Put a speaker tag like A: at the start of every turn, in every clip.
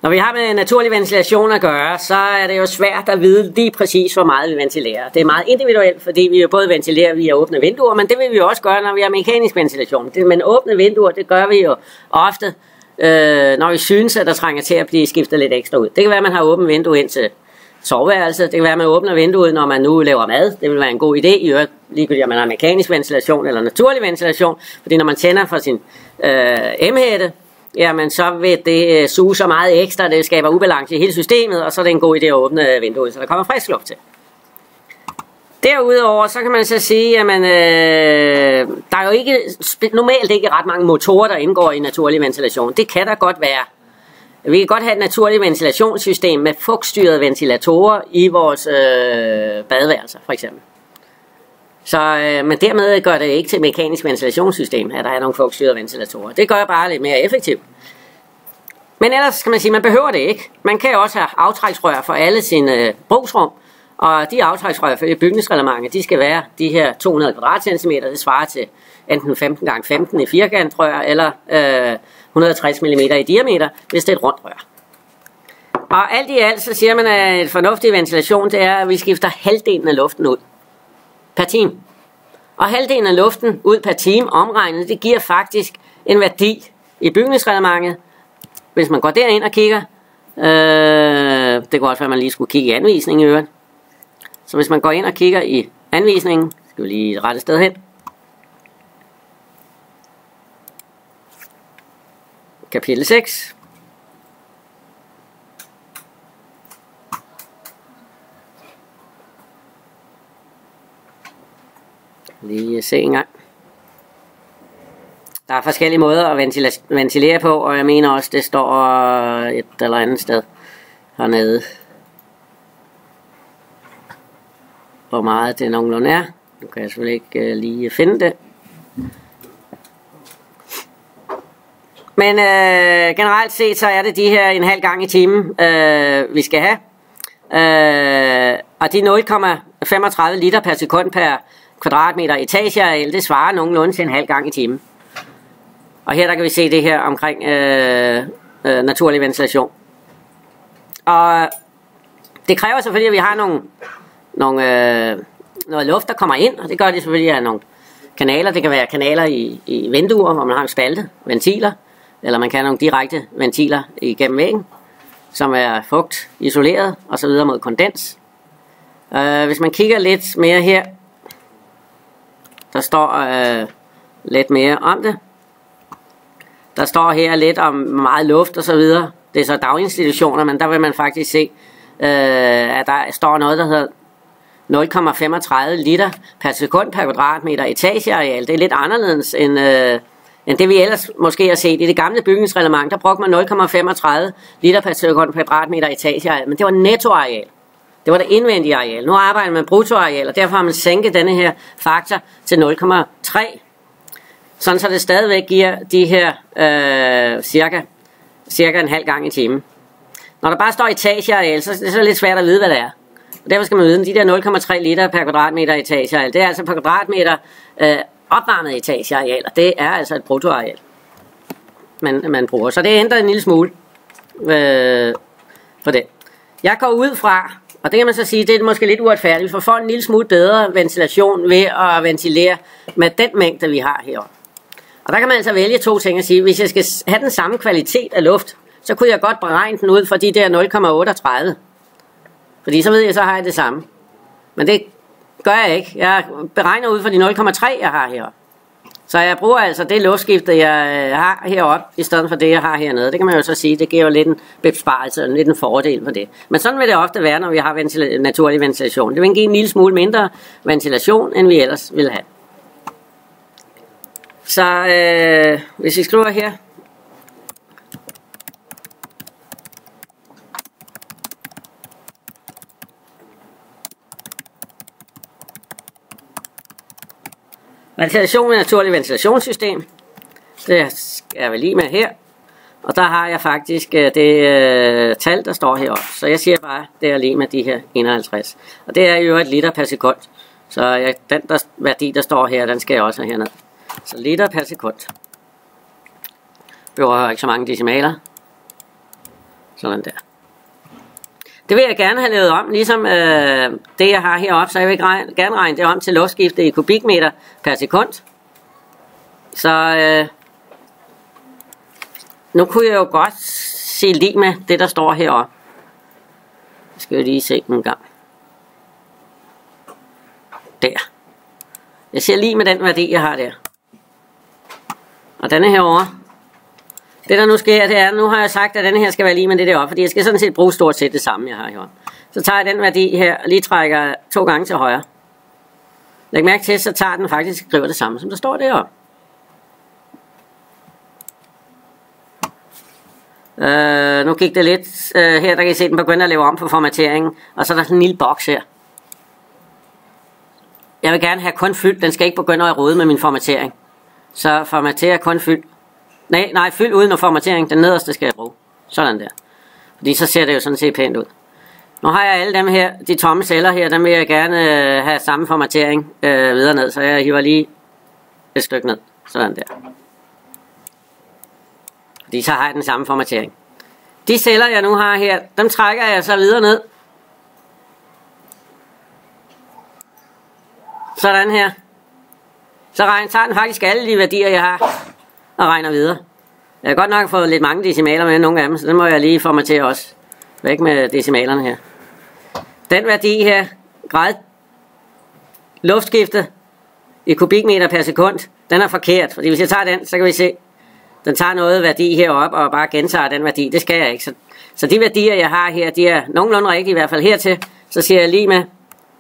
A: Når vi har med naturlig ventilation at gøre, så er det jo svært at vide lige præcis, hvor meget vi ventilerer. Det er meget individuelt, fordi vi jo både ventilerer via åbne vinduer, men det vil vi jo også gøre, når vi har mekanisk ventilation. Men åbne vinduer, det gør vi jo ofte, når vi synes, at der trænger til at blive skiftet lidt ekstra ud. Det kan være, at man har åbent vindue ind til soveværelset. Det kan være, at man åbner vinduet, når man nu laver mad. Det vil være en god idé, i øvrigt ligegyldigt, om man har mekanisk ventilation eller naturlig ventilation. Fordi når man tænder for sin M-hætte, jamen så vil det suge så meget ekstra, det skaber ubalance i hele systemet, og så er det en god idé at åbne vinduet, så der kommer frisk luft til. Derudover så kan man så sige, at der er jo ikke, normalt ikke ret mange motorer, der indgår i naturlig ventilation. Det kan der godt være. Vi kan godt have et naturligt ventilationssystem med fugtstyrede ventilatorer i vores badeværelser, for eksempel. Så, men dermed gør det ikke til et mekanisk ventilationssystem, at der er nogle fugtstyrede ventilatorer. Det gør bare lidt mere effektivt. Men ellers kan man sige, at man behøver det ikke. Man kan også have aftræksrør for alle sine brugsrum, og de aftræksrør for bygningsreglementet, de skal være de her 200 kvadratcentimeter. Det svarer til enten 15 x 15 i firkantrør, eller 160 mm i diameter, hvis det er et rundt rør. Og alt i alt, så siger man, at et fornuftig ventilation, det er, at vi skifter halvdelen af luften ud per time. Og halvdelen af luften ud per time omregnet, det giver faktisk en værdi i bygningsreglementet. Hvis man går derind og kigger, det går også være, at man lige skulle kigge i anvisningen i øvrigt. Så hvis man går ind og kigger i anvisningen, skal vi lige rette sted hen. Kapitel 6. Lige se en gang. Der er forskellige måder at ventilere på, og jeg mener også, det står et eller andet sted hernede, hvor meget det nogenlunde er. Nu kan jeg selvfølgelig ikke lige finde det. Men generelt set, så er det de her en halv gang i timen, vi skal have. Og de 0,35 liter per sekund per kvadratmeter etageareal, det svarer nogenlunde til en halv gang i timen. Og her der kan vi se det her omkring naturlig ventilation. Og det kræver selvfølgelig, at vi har noget luft, der kommer ind, og det gør det selvfølgelig af nogle kanaler. Det kan være kanaler i vinduer, hvor man har en spalte, ventiler, eller man kan have nogle direkte ventiler igennem væggen, som er fugt, isoleret og så videre mod kondens. Hvis man kigger lidt mere her, der står lidt mere om det. Der står her lidt om meget luft og så videre. Det er så daginstitutioner, men der vil man faktisk se, at der står noget, der hedder 0,35 liter per sekund per kvadratmeter etageareal. Det er lidt anderledes end det vi ellers måske har set. I det gamle bygningsreglement, der brugte man 0,35 liter per sekund per kvadratmeter etageareal, men det var nettoareal. Det var det indvendige areal. Nu arbejder man med bruttoareal, og derfor har man sænket denne her faktor til 0,3. Sådan så det stadigvæk giver de her cirka en halv gang i timen. Når der bare står etageareal, så er det så lidt svært at vide, hvad det er. Og derfor skal man vide, de der 0,3 liter per kvadratmeter etageareal, det er altså per kvadratmeter opvarmet etageareal, og det er altså et bruttoareal, man bruger. Så det ændrer en lille smule på det. Jeg går ud fra, og det kan man så sige, det er måske lidt uretfærdigt, vi får en lille smule bedre ventilation ved at ventilere med den mængde, vi har heroppe. Og der kan man altså vælge to ting at sige. Hvis jeg skal have den samme kvalitet af luft, så kunne jeg godt beregne den ud for de der 0,38. Fordi så ved jeg, så har jeg det samme. Men det gør jeg ikke. Jeg beregner ud for de 0,3, jeg har heroppe. Så jeg bruger altså det luftskifte, jeg har heroppe, i stedet for det, jeg har hernede. Det kan man jo så sige, det giver jo lidt en besparelse og lidt en fordel for det. Men sådan vil det ofte være, når vi har naturlig ventilation. Det vil give en lille smule mindre ventilation, end vi ellers ville have. Så hvis vi skriver her, ventilation med naturlig ventilationssystem, det er vi lige med her, og der har jeg faktisk det tal, der står heroppe, så jeg siger bare, det er lige med de her 51, og det er jo et liter per sekund, så den værdi, der står her, den skal jeg også have herned. Så liter per sekund. Behøver ikke så mange decimaler. Sådan der. Det vil jeg gerne have lavet om, ligesom det jeg har heroppe, så jeg vil gerne regne det om til luftskifte i kubikmeter per sekund. Så nu kunne jeg jo godt se lige med det der står heroppe. Jeg skal jo lige se en gang. Der. Jeg ser lige med den værdi jeg har der. Og denne herovre. Det der nu sker, det er, nu har jeg sagt, at denne her skal være lige med det deroppe, fordi jeg skal sådan set bruge stort set det samme, jeg har heroppe. Så tager jeg den værdi her, og lige trækker 2 gange til højre. Læg mærke til, så tager den faktisk og skriver det samme, som der står deroppe. Nu gik det lidt, her der kan I se, den begynder at lave om på formateringen, og så er der sådan en lille boks her. Jeg vil gerne have kun fyldt, den skal ikke begynde at rode med min formatering. Så formaterer kun fyldt. Nej, fyld uden formatering, den nederste skal jeg bruge. Sådan der. Fordi så ser det jo sådan set pænt ud. Nu har jeg alle dem her, de tomme celler her, dem vil jeg gerne have samme formatering videre ned, så jeg hiver lige et stykke ned. Sådan der. Fordi så har jeg den samme formatering. De celler jeg nu har her, dem trækker jeg så videre ned. Sådan her. Så tager den faktisk alle de værdier jeg har og regner videre. Jeg har godt nok fået lidt mange decimaler med nogle af dem, så den må jeg lige formatere også. Væk med decimalerne her. Den værdi her, grad luftskifte i kubikmeter per sekund, den er forkert. Fordi hvis jeg tager den, så kan vi se, den tager noget værdi heroppe og bare gentager den værdi. Det skal jeg ikke. Så de værdier jeg har her, de er nogenlunde rigtige, i hvert fald hertil. Så siger jeg lige med.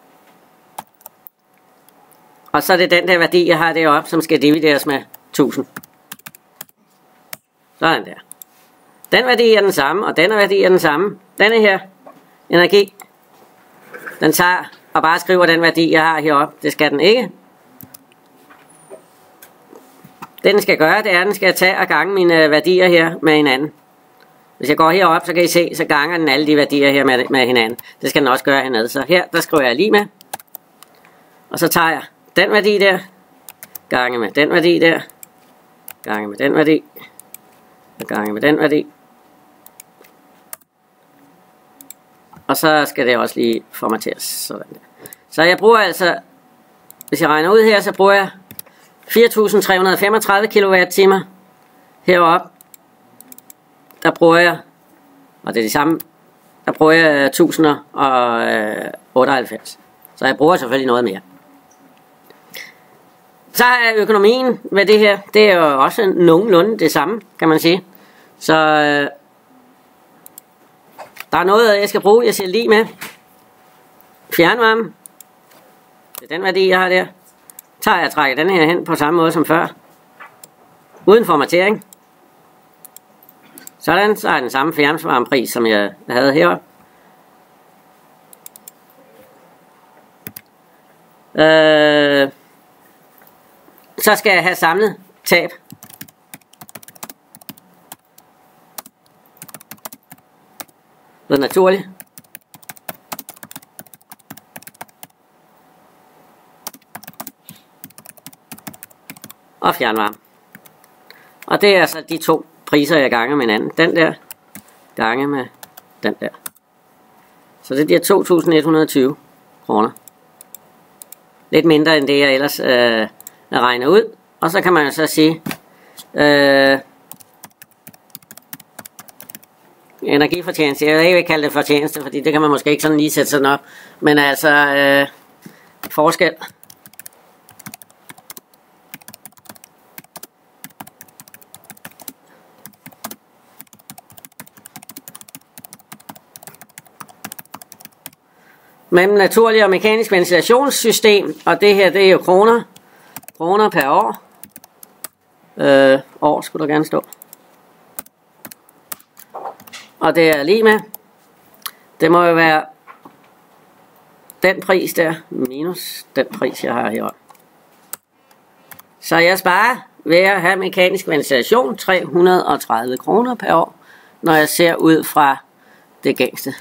A: Og så er det den der værdi jeg har deroppe, som skal divideres med 1000. Sådan der. Den værdi er den samme, og denne værdi er den samme. Denne her energi, den tager og bare skriver den værdi jeg har heroppe. Det skal den ikke. Det den skal gøre, det er, at den skal tage og gange mine værdier her med hinanden. Hvis jeg går herop, så kan I se, så ganger den alle de værdier her med hinanden. Det skal den også gøre hernede. Så her, der skriver jeg lige med. Og så tager jeg den værdi der, gange med den værdi der, gange med den værdi, og gange med den værdi. Og så skal det også lige formateres. Sådan der. Så jeg bruger altså, hvis jeg regner ud her, så bruger jeg 4.335 kWh heroppe. Der bruger jeg, og det er det samme, der bruger jeg 1098. Så jeg bruger selvfølgelig noget mere. Så er økonomien ved det her, det er jo også nogenlunde det samme, kan man sige. Så der er noget, jeg skal bruge, jeg siger lige med. Fjernvarme, det er den værdi, jeg har der. Tager jeg og trækker den her hen på samme måde som før. Uden formatering. Sådan, så er den samme fjernvarmepris, som jeg havde heroppe. Så skal jeg have samlet tab. Det er naturligt. Og fjernvarme. Og det er altså de to priser, jeg ganger med hinanden. Den der gange med den der. Så det bliver 2.120 kroner. Lidt mindre end det, jeg ellers regner ud. Og så kan man jo så sige, energifortjeneste. Jeg vil ikke kalde det fortjeneste, fordi det kan man måske ikke sådan lige sætte sådan op. Men altså, forskel. Mellem naturlig og mekanisk ventilationssystem, og det her, det er jo kroner. Kroner per år. År skulle der gerne stå. Og det er lige med. Det må jo være den pris der, minus den pris, jeg har heroppe. Så jeg sparer ved at have mekanisk ventilation 330 kroner per år, når jeg ser ud fra det gængste.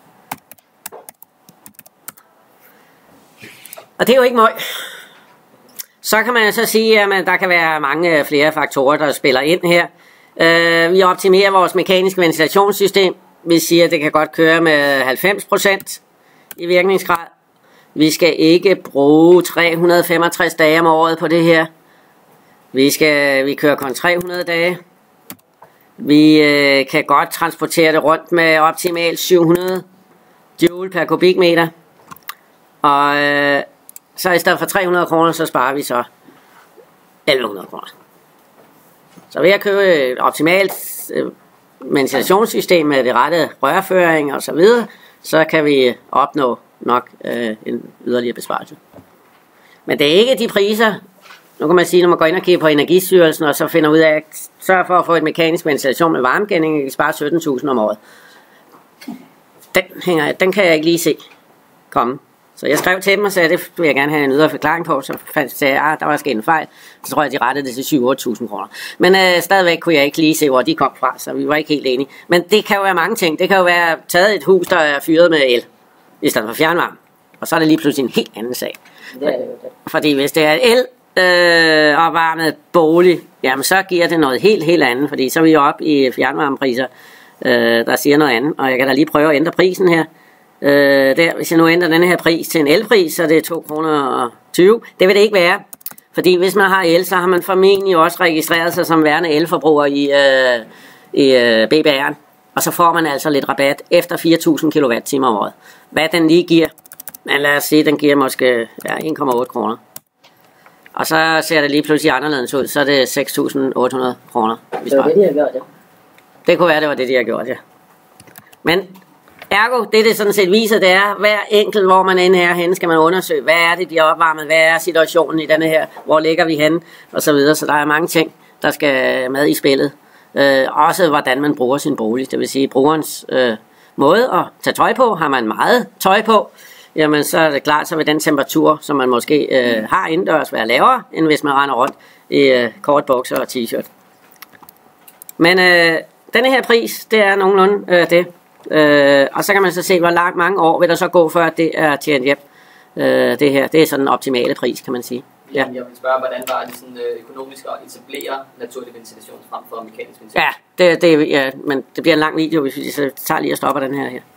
A: Og det er jo ikke møg. Så kan man så sige, at der kan være mange flere faktorer, der spiller ind her. Vi optimerer vores mekaniske ventilationssystem Vi siger, at det kan godt køre med 90% i virkningsgrad. Vi skal ikke bruge 365 dage om året på det her. Vi kører kun 300 dage. Vi kan godt transportere det rundt med optimalt 700 joule per kubikmeter. Og så i stedet for 300 kroner, så sparer vi så 1100 kroner. Så ved at købe et optimalt ventilationssystem med det rette rørføring og så videre, så kan vi opnå nok en yderligere besparelse. Men det er ikke de priser. Nu kan man sige, når man går ind og kigger på Energistyrelsen, og så finder ud af at sørge for at få et mekanisk ventilation med varmegældning, kan spare 17.000 om året. Den kan jeg ikke lige se komme. Så jeg skrev til dem og sagde, det vil jeg gerne have en yderligere forklaring på. Så sagde jeg, der var sket en fejl. Så tror jeg, de rettede det til 7-8.000 kroner. Men stadigvæk kunne jeg ikke lige se, hvor de kom fra, så vi var ikke helt enige. Men det kan jo være mange ting. Det kan jo være taget et hus, der er fyret med el, i stedet for fjernvarme. Og så er det lige pludselig en helt anden sag. Fordi hvis det er el opvarmet bolig, jamen så giver det noget helt andet. Fordi så er vi jo oppe i fjernvarmepriser, der siger noget andet. Og jeg kan da lige prøve at ændre prisen her. Hvis jeg nu ændrer denne her pris til en elpris, så er det 2,20 kroner. Det vil det ikke være, fordi hvis man har el, så har man formentlig også registreret sig som værende elforbruger i BBR'en, og så får man altså lidt rabat efter 4.000 kWh om året. Hvad den lige giver, men lad os sige, den giver måske 1,8 kroner. Og så ser det lige pludselig anderledes ud, så er det 6.800 kroner.
B: Det var det, de har gjort, ja.
A: Det kunne være, det var det, de har gjort, ja. Men ergo, det sådan set viser, det er, hver enkelt, hvor man end er henne, skal man undersøge, hvad er det, de har opvarmet, hvad er situationen i denne her, hvor ligger vi henne, og så videre. Så der er mange ting, der skal med i spillet. Også hvordan man bruger sin bolig, det vil sige brugerens måde at tage tøj på. Har man meget tøj på, jamen så er det klart, så vil den temperatur, som man måske har indendørs, være lavere, end hvis man render rundt i kort bukser og t-shirt. Men denne her pris, det er nogenlunde det. Og så kan man så se, hvor mange år vil der så gå, før det er tjent hjem. Det her, det er sådan en optimale pris, kan man sige.
B: Ja. Jeg vil spørge, hvordan var det sådan, økonomisk at etablere naturlig ventilation frem for mekanisk ventilation?
A: Ja, men det bliver en lang video, hvis vi så tager lige og stopper den her.